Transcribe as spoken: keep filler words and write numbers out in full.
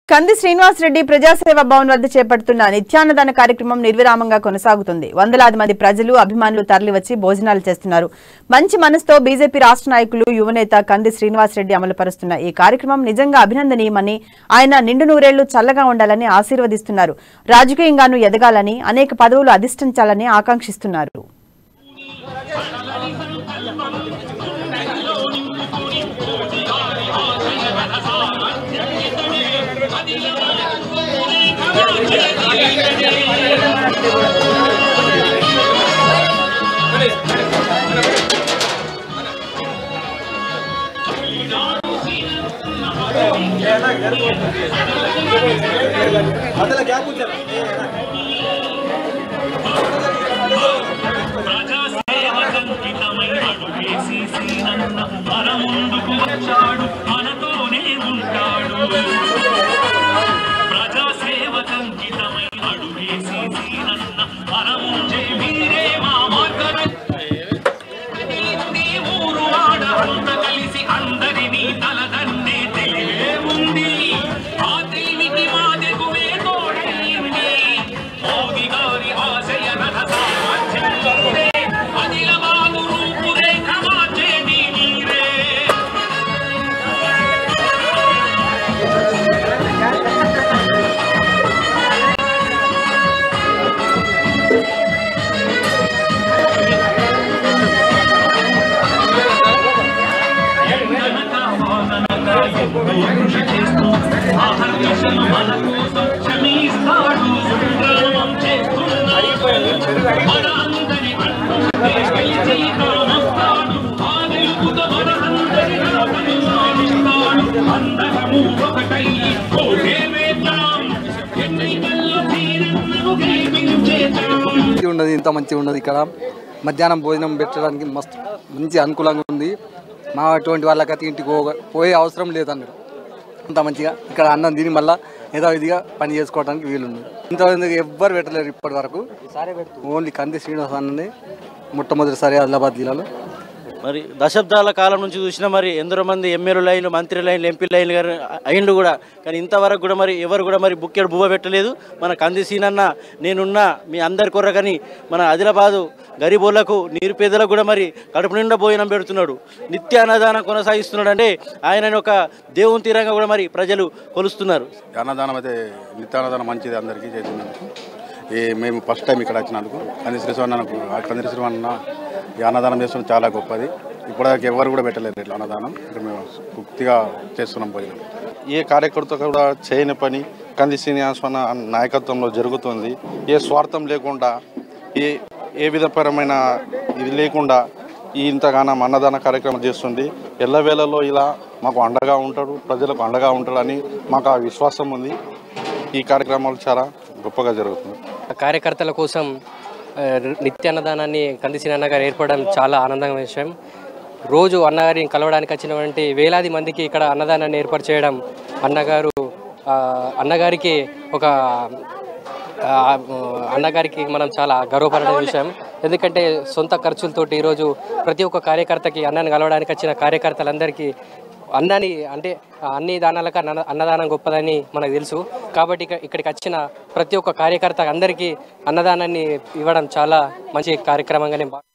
కంది శ్రీనివాస్ రెడ్డి ప్రజాసేవ భవన్ వద్ద చేపడుతున్న నిత్యాన్నదాన కార్యక్రమం నిర్విరామంగా కొనసాగుతుంది. వందలాది మంది ప్రజలు అభిమానులు తరలివచ్చి భోజనాలు చేస్తున్నారు. మంచి మనసుతో బీజేపీ రాష్ట్ర నాయకులు యువనేత కంది శ్రీనివాస్ రెడ్డి అమలు పరుస్తున్న ఈ కార్యక్రమం నిజంగా అభినందనీయమని, ఆయన నిండు నూరేళ్లు చల్లగా ఉండాలని ఆశీర్వదిస్తున్నారు. రాజకీయంగానూ ఎదగాలని, అనేక పదవులు అధిష్ఠించాలని ఆకాంక్షిస్తున్నారు. ఉన్నది ఇంత మంచిగా ఉన్నది. ఇక్కడ మధ్యాహ్నం భోజనం పెట్టడానికి మస్తు మంచి అనుకూలంగా ఉంది. మా అటువంటి వాళ్ళకైతే ఇంటికి పోయే అవసరం లేదన్నారు. అంత మంచిగా ఇక్కడ అన్నం తిని మళ్ళీ యథావిధిగా పని చేసుకోవడానికి వీలుంది. ఇంతమంది ఎవ్వరు పెట్టలేరు ఇప్పటి వరకు. ఓన్లీ కంది శ్రీనివాస్ అన్నది మొట్టమొదటిసారి ఆదిలాబాద్ జిల్లాలో. మరి దశాబ్దాల కాలం నుంచి చూసినా మరి ఎందరో మంది ఎమ్మెల్యే లైన్లు, మంత్రి లైన్లు, ఎంపీ లైన్లు గారు అయిన్లు కూడా, కానీ ఇంతవరకు కూడా మరి ఎవరు కూడా మరి బుక్కెడు బువ్వ పెట్టలేదు. మన కంది సీనన్న నేనున్నా మీ అందరి కొర్ర కానీ మన ఆదిలాబాదు గరీబోళ్లకు, నిరుపేదలకు కూడా మరి కడుపు నిండా భోజనం పెడుతున్నాడు. నిత్య అన్నదానం కొనసాగిస్తున్నాడు. అంటే ఆయన ఒక దేవుని తీరంగా కూడా మరి ప్రజలు కొలుస్తున్నారు. అన్నదానం అయితే నిత్యాన్నదానం మంచిది, అందరికీ చేసినందుకు. ఈ మేము ఫస్ట్ టైం ఇక్కడ వచ్చినందుకు కంది శ్రీనివాసన్నకు కంది శ్రీనివాసన్న ఈ అన్నదానం చేస్తున్న చాలా గొప్పది. ఇప్పటిదాకా ఎవరు కూడా పెట్టలేదు ఇట్లా అన్నదానం. ఇక్కడ మేము పూర్తిగా చేస్తున్నాం భోజనం. ఏ కార్యకర్త కూడా చేయని పని కంది శ్రీనివాసన్న నాయకత్వంలో జరుగుతుంది. ఏ స్వార్థం లేకుండా, ఏ ఏ విధపరమైన ఇది లేకుండా ఈ ఇంతగానం అన్నదాన కార్యక్రమం చేస్తుంది. ఎల్లవేళలో ఇలా మాకు అండగా ఉంటాడు, ప్రజలకు అండగా ఉంటాడని మాకు ఆ విశ్వాసం ఉంది. ఈ కార్యక్రమాలు చాలా గొప్పగా జరుగుతుంది. కార్యకర్తల కోసం నిత్యాన్నదానాన్ని కంది సీనన్న గారు ఏర్పడడం చాలా ఆనందమైన విషయం. రోజు అన్నగారిని కలవడానికి వచ్చినటువంటి వేలాది మందికి ఇక్కడ అన్నదానాన్ని ఏర్పాటు చేయడం అన్నగారు అన్నగారికి ఒక అన్నగారికి మనం చాలా గర్వపడే విషయం. ఎందుకంటే సొంత ఖర్చులతోటి ఈరోజు ప్రతి ఒక్క కార్యకర్తకి అన్నని కలవడానికి వచ్చిన కార్యకర్తలందరికీ అన్నాన్ని అంటే అన్ని దానాలకు అన్న అన్నదానం గొప్పదని మనకు తెలుసు. కాబట్టి ఇక్కడికి వచ్చిన ప్రతి ఒక్క కార్యకర్త అందరికీ అన్నదానాన్ని ఇవ్వడం చాలా మంచి కార్యక్రమంగా నేను